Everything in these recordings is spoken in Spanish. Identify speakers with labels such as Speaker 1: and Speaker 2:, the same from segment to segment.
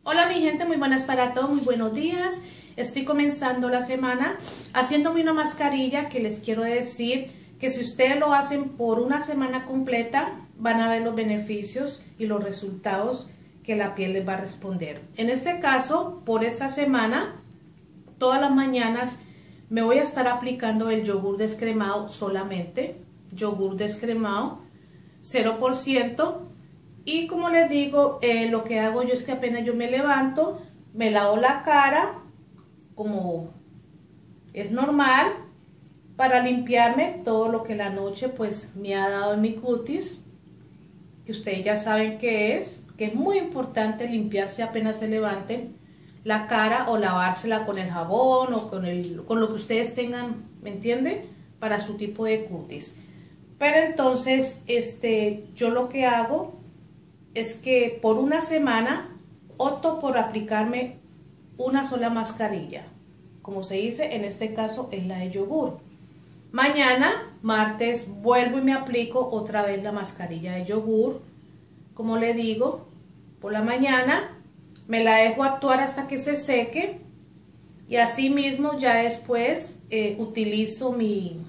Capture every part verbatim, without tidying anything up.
Speaker 1: Hola mi gente, muy buenas para todos, muy buenos días. Estoy comenzando la semana haciéndome una mascarilla que les quiero decir que si ustedes lo hacen por una semana completa van a ver los beneficios y los resultados que la piel les va a responder. En este caso, por esta semana, todas las mañanas me voy a estar aplicando el yogur descremado solamente, yogur descremado, cero por ciento. Y como les digo, eh, lo que hago yo es que apenas yo me levanto, me lavo la cara, como es normal, para limpiarme todo lo que la noche pues me ha dado en mi cutis, que ustedes ya saben qué es, que es muy importante limpiarse apenas se levanten la cara o lavársela con el jabón o con, el, con lo que ustedes tengan, ¿me entienden? Para su tipo de cutis. Pero entonces, este, yo lo que hago es que por una semana opto por aplicarme una sola mascarilla. Como se dice, en este caso es la de yogur. Mañana, martes, vuelvo y me aplico otra vez la mascarilla de yogur. Como le digo, por la mañana me la dejo actuar hasta que se seque. Y así mismo ya después eh, utilizo mi,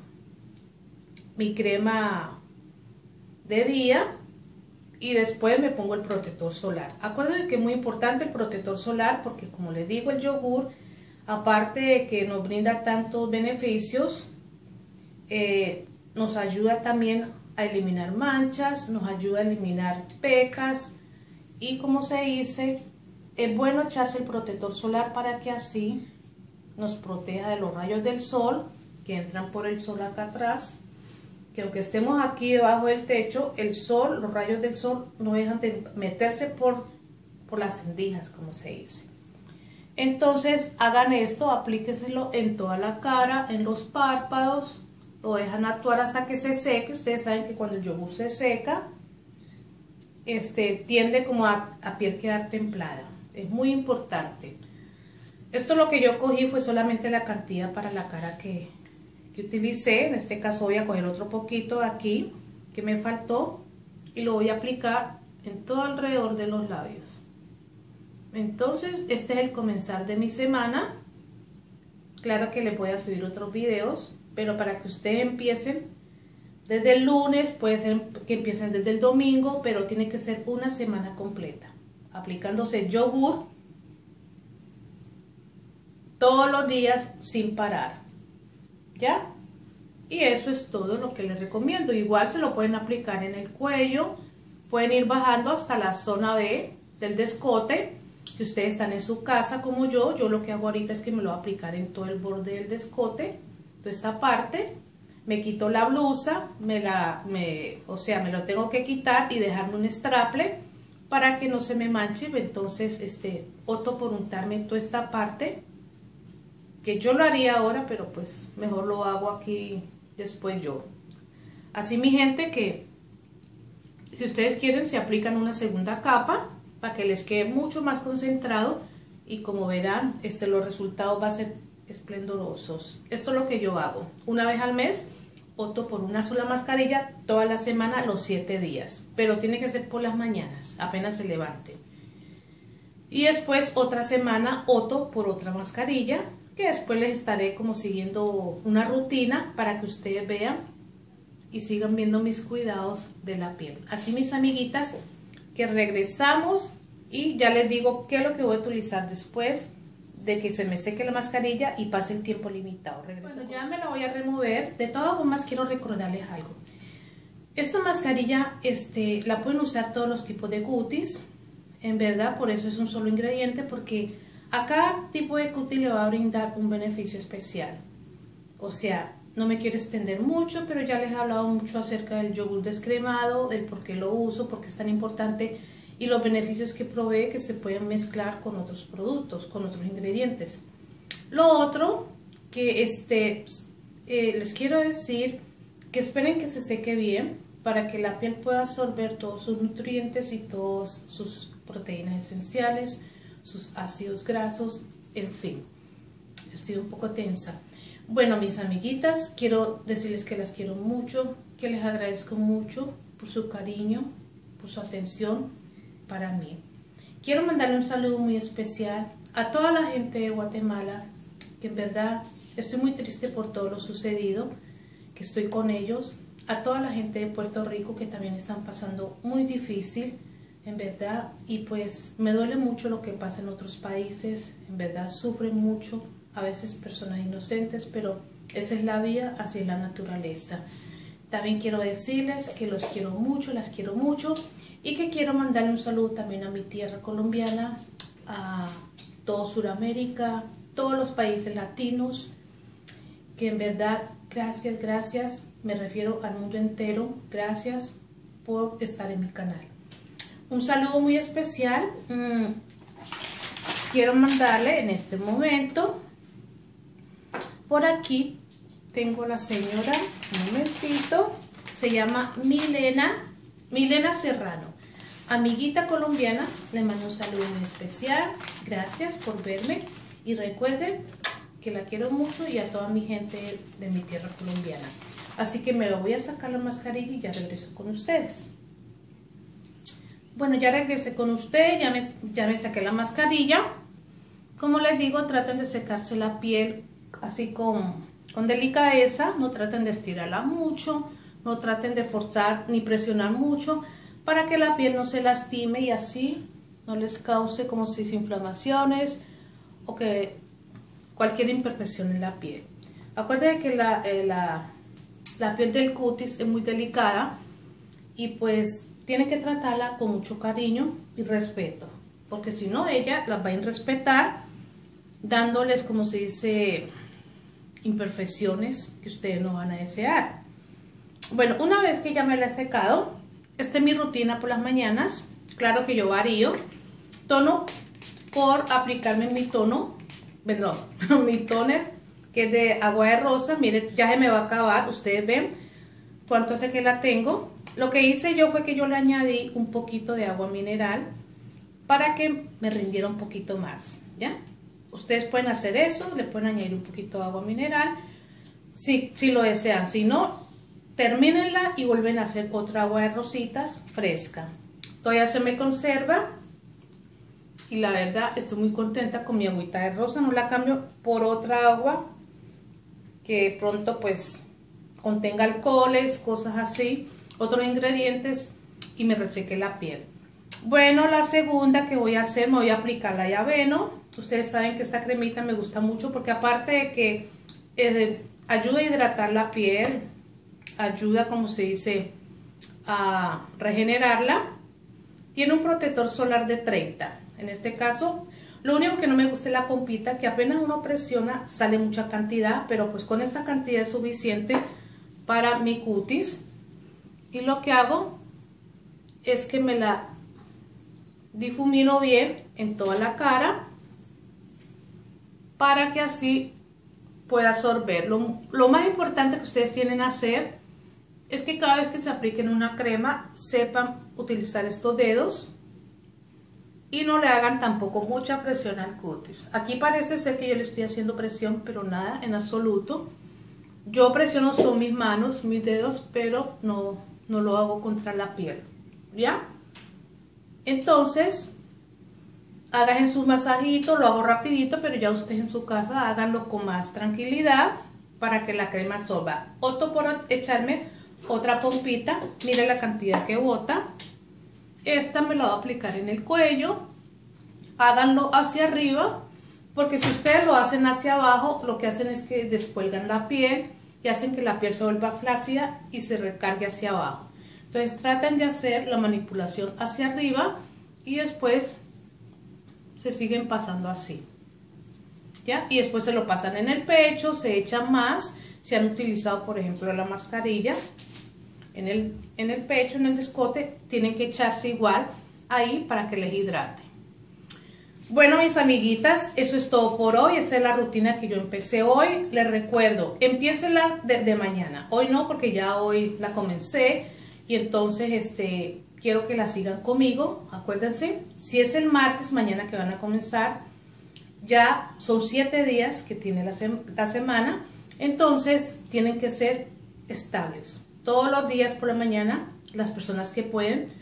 Speaker 1: mi crema de día. Y después me pongo el protector solar. Acuérdense que es muy importante el protector solar porque, como les digo, el yogur, aparte de que nos brinda tantos beneficios, eh, nos ayuda también a eliminar manchas, nos ayuda a eliminar pecas. Y como se dice, es bueno echarse el protector solar para que así nos proteja de los rayos del sol que entran por el sol acá atrás. Que aunque estemos aquí debajo del techo, el sol, los rayos del sol no dejan de meterse por, por las rendijas, como se dice. Entonces hagan esto, aplíquenselo en toda la cara, en los párpados, lo dejan actuar hasta que se seque. Ustedes saben que cuando el yogur se seca, este, tiende como a, a piel quedar templada. Es muy importante. Esto lo que yo cogí fue solamente la cantidad para la cara que... que utilicé. En este caso voy a coger otro poquito de aquí que me faltó y lo voy a aplicar en todo alrededor de los labios. Entonces este es el comenzar de mi semana. Claro que les voy a subir otros videos, pero para que ustedes empiecen desde el lunes, puede ser que empiecen desde el domingo, pero tiene que ser una semana completa aplicándose yogur todos los días sin parar. ¿Ya? Y eso es todo lo que les recomiendo. Igual se lo pueden aplicar en el cuello, pueden ir bajando hasta la zona B del descote. Si ustedes están en su casa como yo, yo lo que hago ahorita es que me lo voy a aplicar en todo el borde del descote, toda esta parte. Me quito la blusa, me la, me, o sea, me lo tengo que quitar y dejarme un straple para que no se me manche. Entonces, este, opto por untarme toda esta parte, que yo lo haría ahora, pero pues mejor lo hago aquí después yo. Así mi gente, que si ustedes quieren se aplican una segunda capa para que les quede mucho más concentrado y como verán, este, los resultados van a ser esplendorosos. Esto es lo que yo hago. Una vez al mes opto por una sola mascarilla toda la semana, los siete días, pero tiene que ser por las mañanas, apenas se levante. Y después otra semana opto por otra mascarilla, que después les estaré como siguiendo una rutina para que ustedes vean y sigan viendo mis cuidados de la piel. Así mis amiguitas, que regresamos y ya les digo qué es lo que voy a utilizar después de que se me seque la mascarilla y pase el tiempo limitado. Regreso. Bueno, ya me la voy a remover. De todas formas quiero recordarles algo. Esta mascarilla este, la pueden usar todos los tipos de cutis, en verdad, por eso es un solo ingrediente, porque a cada tipo de cutis le va a brindar un beneficio especial. O sea, no me quiero extender mucho, pero ya les he hablado mucho acerca del yogur descremado, del por qué lo uso, por qué es tan importante y los beneficios que provee, que se pueden mezclar con otros productos, con otros ingredientes. Lo otro que este, eh, les quiero decir que esperen que se seque bien para que la piel pueda absorber todos sus nutrientes y todas sus proteínas esenciales, sus ácidos grasos, en fin. Estoy un poco tensa. Bueno, mis amiguitas, quiero decirles que las quiero mucho, que les agradezco mucho por su cariño, por su atención para mí. quiero mandarle un saludo muy especial a toda la gente de Guatemala, que en verdad estoy muy triste por todo lo sucedido, que estoy con ellos. A toda la gente de Puerto Rico que también están pasando muy difícil, en verdad, y pues me duele mucho lo que pasa en otros países, en verdad sufren mucho, a veces personas inocentes, pero esa es la vida, así es la naturaleza. También quiero decirles que los quiero mucho, las quiero mucho, y que quiero mandarle un saludo también a mi tierra colombiana, a todo Sudamérica, todos los países latinos, que en verdad, gracias, gracias, me refiero al mundo entero, gracias por estar en mi canal. Un saludo muy especial, mmm, quiero mandarle en este momento, por aquí tengo a la señora, un momentito, se llama Milena, Milena Serrano, amiguita colombiana, le mando un saludo muy especial, gracias por verme y recuerden que la quiero mucho y a toda mi gente de mi tierra colombiana. Así que me lo voy a sacar la mascarilla y ya regreso con ustedes. Bueno, ya regresé con ustedes, ya me, ya me saqué la mascarilla. Como les digo, traten de secarse la piel así con, con delicadeza, no traten de estirarla mucho, no traten de forzar ni presionar mucho para que la piel no se lastime y así no les cause como si inflamaciones o que cualquier imperfección en la piel. Acuérdense que la, eh, la, la piel del cutis es muy delicada y pues tienen que tratarla con mucho cariño y respeto, porque si no ella las va a irrespetar dándoles, como se dice, imperfecciones que ustedes no van a desear. Bueno, una vez que ya me la he secado, esta es mi rutina por las mañanas. Claro que yo varío tono por aplicarme mi tono, perdón, mi toner, que es de agua de rosa. Miren, ya se me va a acabar, ustedes ven cuánto hace que la tengo. Lo que hice yo fue que yo le añadí un poquito de agua mineral para que me rindiera un poquito más, ¿ya? Ustedes pueden hacer eso, le pueden añadir un poquito de agua mineral, si, si lo desean. Si no, termínenla y vuelven a hacer otra agua de rositas fresca. Todavía se me conserva y la verdad estoy muy contenta con mi agüita de rosa. No la cambio por otra agua que pronto pues contenga alcoholes, cosas así, otros ingredientes y me reseque la piel. Bueno, la segunda que voy a hacer, me voy a aplicar la Aveno. Ustedes saben que esta cremita me gusta mucho porque aparte de que eh, ayuda a hidratar la piel, ayuda, como se dice, a regenerarla, tiene un protector solar de treinta. En este caso, lo único que no me gusta es la pompita, que apenas uno presiona sale mucha cantidad, pero pues con esta cantidad es suficiente para mi cutis. Y lo que hago es que me la difumino bien en toda la cara para que así pueda absorber. Lo, lo más importante que ustedes tienen que hacer es que cada vez que se apliquen una crema sepan utilizar estos dedos y no le hagan tampoco mucha presión al cutis. Aquí parece ser que yo le estoy haciendo presión, pero nada, en absoluto. Yo presiono son mis manos, mis dedos, pero no, no lo hago contra la piel, ¿ya? Entonces, hagan sus masajitos, lo hago rapidito, pero ya ustedes en su casa háganlo con más tranquilidad para que la crema absorba. Opto por echarme otra pompita, miren la cantidad que bota. Esta me la voy a aplicar en el cuello. Háganlo hacia arriba, porque si ustedes lo hacen hacia abajo, lo que hacen es que descuelgan la piel y hacen que la piel se vuelva flácida y se recargue hacia abajo. Entonces traten de hacer la manipulación hacia arriba y después se siguen pasando así, ¿ya? Y después se lo pasan en el pecho, se echan más. Si han utilizado, por ejemplo, la mascarilla en el, en el pecho, en el escote, tienen que echarse igual ahí para que les hidrate. Bueno, mis amiguitas, eso es todo por hoy. Esta es la rutina que yo empecé hoy. Les recuerdo, empiécenla desde mañana. Hoy no, porque ya hoy la comencé y entonces este quiero que la sigan conmigo. Acuérdense, si es el martes, mañana que van a comenzar, ya son siete días que tiene la, sem la semana, entonces tienen que ser estables. Todos los días por la mañana, las personas que pueden,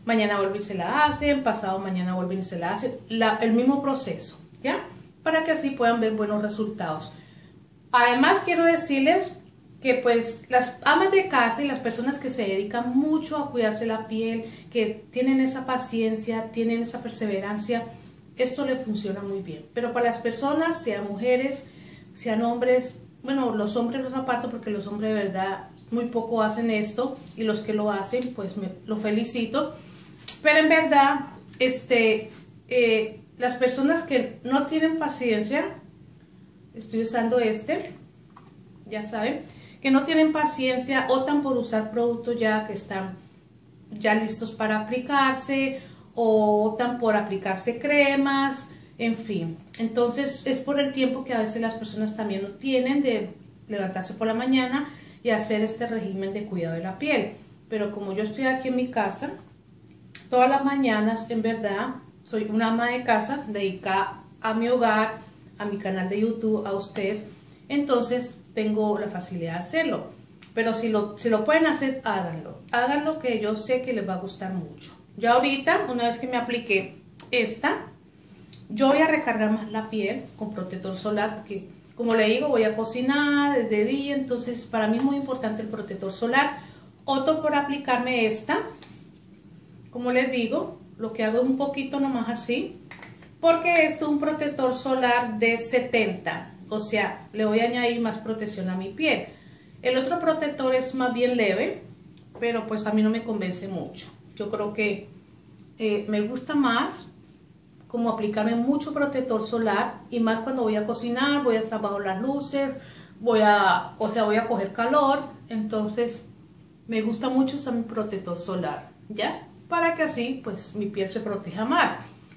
Speaker 1: mañana vuelven y se la hacen, pasado mañana vuelven y se la hacen, la, el mismo proceso, ¿ya? Para que así puedan ver buenos resultados. Además quiero decirles que pues las amas de casa y las personas que se dedican mucho a cuidarse la piel, que tienen esa paciencia, tienen esa perseverancia, esto le funciona muy bien. Pero para las personas, sean mujeres, sean hombres, bueno, los hombres los aparto porque los hombres de verdad muy poco hacen esto, y los que lo hacen pues me lo felicito. Pero en verdad, este, eh, las personas que no tienen paciencia, estoy usando este, ya saben, que no tienen paciencia, optan por usar productos ya que están ya listos para aplicarse, o optan por aplicarse cremas, en fin. Entonces es por el tiempo que a veces las personas también no tienen de levantarse por la mañana y hacer este régimen de cuidado de la piel. Pero como yo estoy aquí en mi casa, todas las mañanas, en verdad, soy una ama de casa dedicada a mi hogar, a mi canal de YouTube, a ustedes, entonces tengo la facilidad de hacerlo. Pero si lo, si lo pueden hacer, háganlo. Háganlo, que yo sé que les va a gustar mucho. Ya ahorita, una vez que me apliqué esta, yo voy a recargar más la piel con protector solar, porque como le digo, voy a cocinar de día, entonces para mí es muy importante el protector solar. Opto por aplicarme esta. Como les digo, lo que hago es un poquito nomás así, porque esto es un protector solar de setenta, o sea, le voy a añadir más protección a mi piel. El otro protector es más bien leve, pero pues a mí no me convence mucho. Yo creo que eh, me gusta más como aplicarme mucho protector solar, y más cuando voy a cocinar, voy a estar bajo las luces, voy a, o sea, voy a coger calor, entonces me gusta mucho usar mi protector solar, ¿ya? Para que así pues mi piel se proteja más.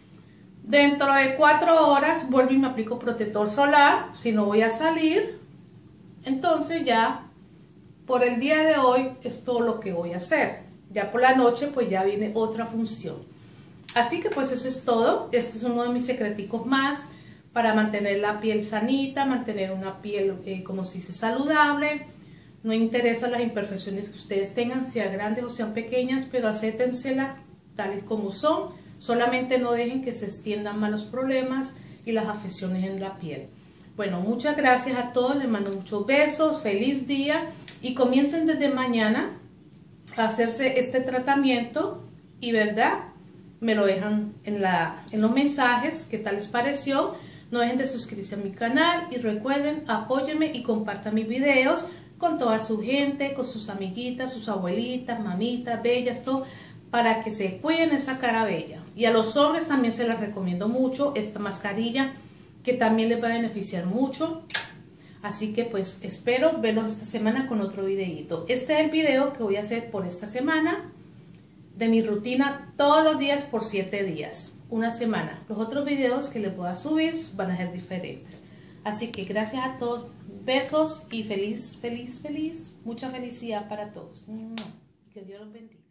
Speaker 1: Dentro de cuatro horas vuelvo y me aplico protector solar, si no voy a salir. Entonces ya por el día de hoy es todo lo que voy a hacer. Ya por la noche pues ya viene otra función. Así que pues eso es todo. Este es uno de mis secreticos más para mantener la piel sanita, mantener una piel eh, como se dice saludable. No interesa las imperfecciones que ustedes tengan, sean grandes o sean pequeñas, pero acéptensela tales como son. Solamente no dejen que se extiendan más los problemas y las afecciones en la piel. Bueno, muchas gracias a todos, les mando muchos besos, feliz día, y comiencen desde mañana a hacerse este tratamiento, y verdad, me lo dejan en, la, en los mensajes qué tal les pareció. No dejen de suscribirse a mi canal, y recuerden, apóyenme y compartan mis videos con toda su gente, con sus amiguitas, sus abuelitas, mamitas, bellas, todo, para que se cuiden esa cara bella. Y a los hombres también se les recomiendo mucho esta mascarilla, que también les va a beneficiar mucho. Así que pues espero verlos esta semana con otro videito. Este es el video que voy a hacer por esta semana, de mi rutina todos los días por siete días, una semana. Los otros videos que les voy a subir van a ser diferentes. Así que gracias a todos, besos y feliz, feliz, feliz, mucha felicidad para todos. Que Dios los bendiga.